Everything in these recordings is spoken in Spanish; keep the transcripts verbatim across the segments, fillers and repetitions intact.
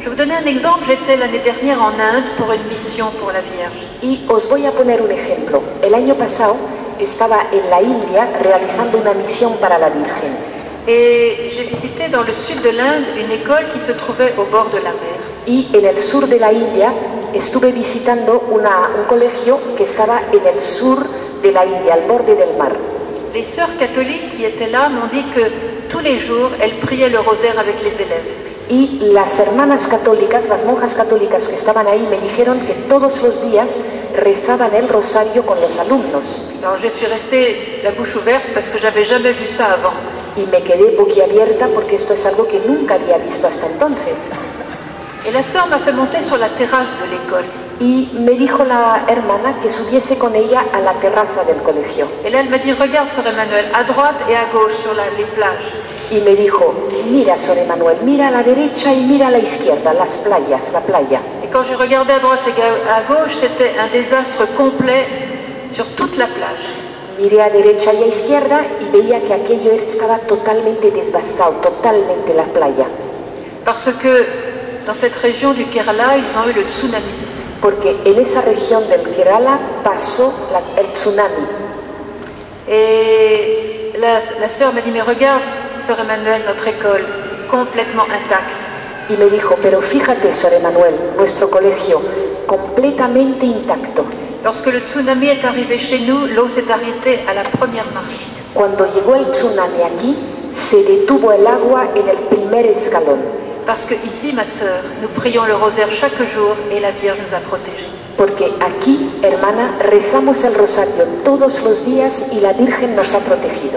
Je vous donner un exemple, j'étais l'année dernière en Inde pour une mission pour la Vierge. Y os voy a poner un ejemplo. El año pasado estaba en la India realizando una misión para la Virgen. Et j'ai visité dans le sud de l'Inde une école qui se trouvait au bord de la mer. Y en el sur de la India estuve visitando una, un colegio que estaba en el sur de la India, al borde del mar. Les sœurs catholiques qui étaient là m'ont dit que tous les jours, elles priaient le rosaire avec les élèves. Y las hermanas católicas, las monjas católicas que estaban ahí, me dijeron que todos los días rezaban el rosario con los alumnos. Alors je suis restée la bouche ouverte parce que j'avais jamais vu ça avant. Y me quedé boquiabierta porque esto es algo que nunca había visto hasta entonces. Et la sœur m'a fait monter sur la terrasse de l'école. Y me dijo la hermana que subiese con ella a la terraza del colegio. Et là, elle m'a dit, regarde, Sœur Emmanuel, à droite et à gauche sur la, les plages. Y me dijo, mira, Sor Emanuel, mira a la derecha y mira a la izquierda, las playas, la playa. Et quand j'ai regardé à droite et à gauche, c'était un désastre complet sur toute la plage. Miré a derecha y a izquierda y veía que aquello estaba totalmente devastado, totalmente la playa. Parce que dans cette région du Kerala, ils ont eu le tsunami. Porque en esa región del Kerala pasó la, el tsunami. Et la, la sœur m'a dit, mais regarde, Sœur Emmanuel, notre école, complètement intacte. Y me dijo, pero fíjate, Sor Emanuel, nuestro colegio, completamente intacto. Lorsque le tsunami est arrivé chez nous, l'eau s'est arrêtée à la première marche. Cuando llegó el tsunami aquí, se detuvo el agua en el primer escalón. Parce que ici, ma sœur, nous prions le rosaire chaque jour et la Vierge nous a protégés. Porque aquí, hermana, rezamos el rosario todos los días y la Virgen nos ha protegido.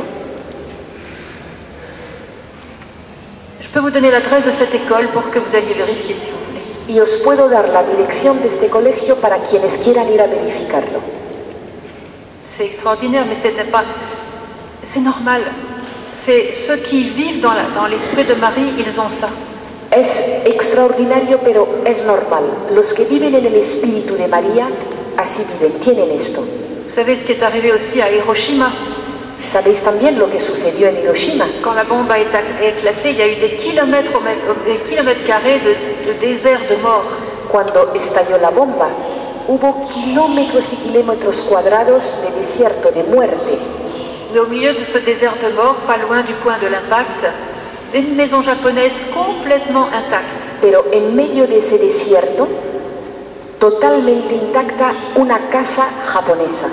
Je peux vous donner l'adresse de cette école pour que vous alliez vérifier si vous voulez. Y os puedo dar la dirección de este colegio para quienes quieran ir a verificarlo. C'est extraordinaire, mais ce n'est pas... C'est normal. C'est ceux qui vivent dans, la, dans l'esprit de Marie, ils ont ça. Es extraordinario, pero es normal. Los que viven en el espíritu de María, así viven, tienen esto. Vous savez ce qui est arrivé aussi à Hiroshima? Sabéis también lo que sucedió en Hiroshima. Quand la bombe a éclaté, il y a eu des kilomètres, des kilomètres carrés de, de désert de mort. Cuando estalló la bomba, hubo kilómetros y kilómetros cuadrados de desierto, de muerte. Mais au milieu de ce désert de mort, pas loin du point de l'impact, une maison japonaise complètement intacte. Pero en medio de ese desierto, totalmente intacta, una casa japonesa.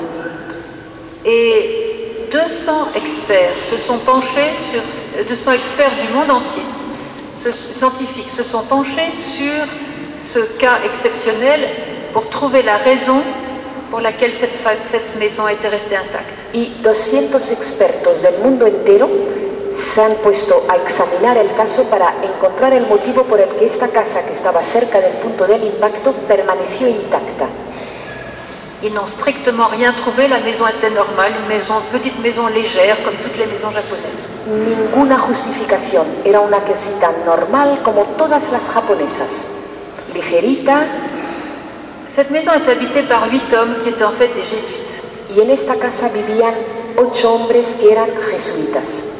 Et deux cents experts se sont penchés sur, deux cents experts du monde entier, scientifiques, se sont penchés sur ce cas exceptionnel pour trouver la raison pour laquelle cette, cette maison était restée intacte. Y doscientos expertos del mundo entero se han puesto a examinar el caso para encontrar el motivo por el que esta casa, que estaba cerca del punto del impacto, permaneció intacta. Ils n'ont strictement rien trouvé, la maison était normale, une maison, petite maison légère, comme toutes les maisons japonaises. Ninguna justificación, era una casita normal como todas las japonesas, ligerita. Cette maison est habitée par huit hommes qui étaient en fait des jésuites. Y en esta casa vivían ocho hombres que eran jesuitas.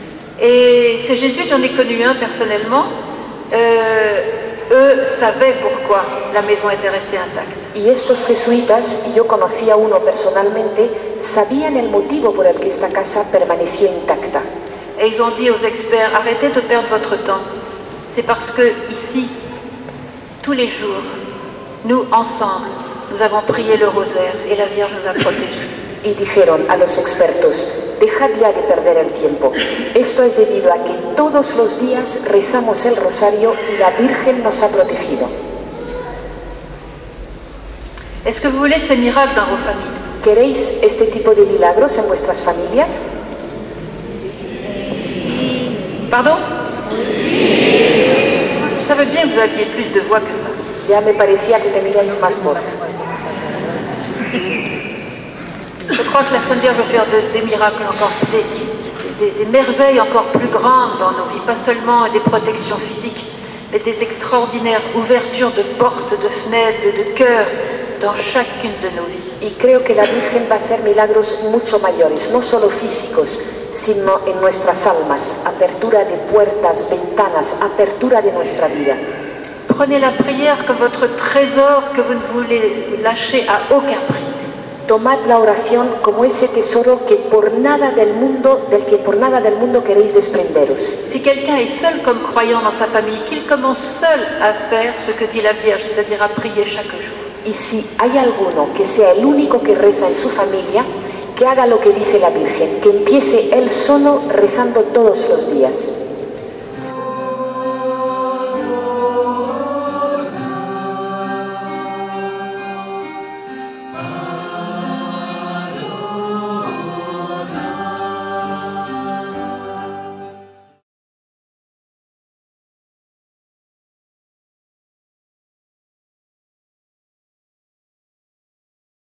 Et ces jésuites, j'en ai connu un personnellement, euh, eux savaient pourquoi la maison était restée intacte. Y estos jesuitas, y yo conocí a uno personalmente, sabían el motivo por el que esta casa permaneció intacta. Et ils ont dit aux experts, arrêtez de perdre votre temps. C'est parce que ici, tous les jours, nous, ensemble, nous avons prié le rosaire et la Vierge nous a protégés. Y dijeron a los expertos, dejad ya de perder el tiempo. Esto es debido a que todos los días rezamos el rosario y la Virgen nos ha protegido. Est-ce que vous voulez ces miracles dans vos familles? ¿Queréis este tipo de milagros en vuestras familias? Pardon? Je savais bien que vous aviez plus de voix que ça. Ya me parecía que teníais más voz. Je crois que la Sainte Vierge veut faire de, des miracles encore, des, des, des merveilles encore plus grandes dans nos vies, pas seulement des protections physiques, mais des extraordinaires ouvertures de portes, de fenêtres, de, de cœurs dans chacune de nos vies. Y creo que la Virgen va a hacer milagros mucho mayores, no solo físicos, sino en nuestras almas, apertura de puertas, ventanas, apertura de nuestra vida. Prenez la prière comme votre trésor que vous ne voulez lâcher à aucun prix. Tomad la oración como ese tesoro que por nada del mundo, del que por nada del mundo queréis desprenderos. Si quelqu'un est seul comme croyant dans sa famille, qu'il commence seul à faire ce que dit la Vierge, c'est-à-dire à prier chaque jour. Y si hay alguno que sea el único que reza en su familia, que haga lo que dice la Virgen, que empiece él solo rezando todos los días.